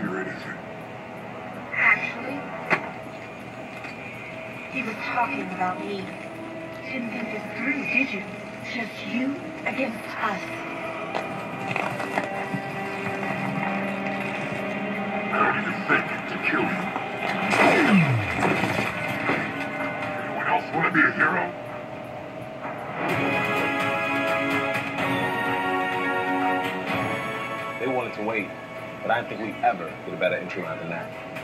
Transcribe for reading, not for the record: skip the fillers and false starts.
hear anything. Actually, he was talking about me. Didn't think this through, did you? Just you against us. I don't even think to kill you. Anyone else want to be a hero? They wanted to wait, but I didn't think we'd ever get a better entry line than that.